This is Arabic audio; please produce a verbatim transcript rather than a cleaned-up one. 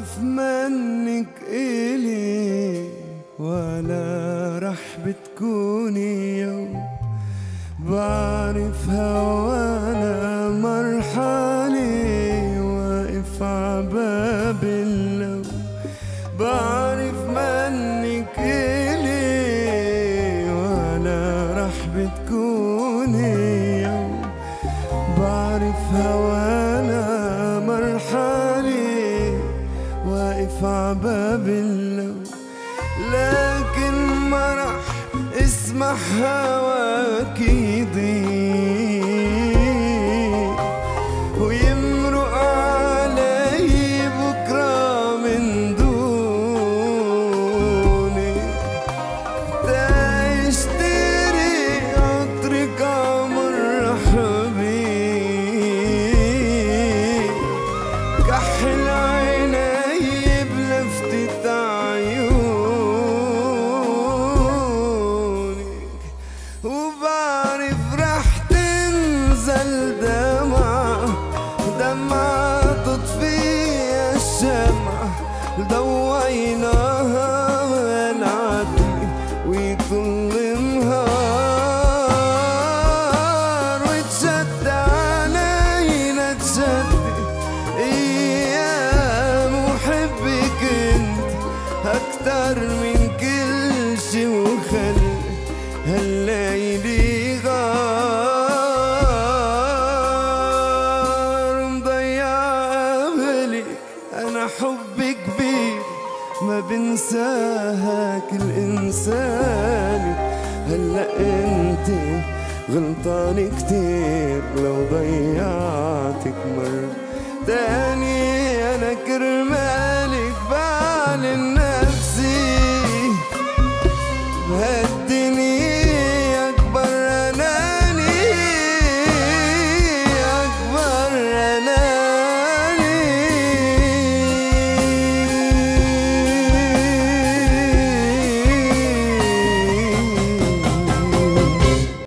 بعرف منك إلي ولا رح بتكوني يوم، بعرف هوانا مرحلة واقف عباب اللوم، بعرف منك إلي ولا رح بتكوني يوم، بعرف هوانا مرحلة واقف عباب اللوم، لكن ما رح اسمح هواك يضيق ويمرق علي بكرة من دونك، تشتري عطرك عمر رح بيك، كحل عيني بلفتة عيونك، وبعرف رح تنزل دمعة دمعة تطفي الشمعة، ضويناها العتمة ويطل نهار، وتشد علينا تشد ايام وحبك انت اكتر من كل شي، وخلي هالليلي غار، مضيع قبلك انا حبي كبير ما بنساها كل انسان، هلا انت غلطان كتير لو ضيعتك مرة تاني، انا كرمال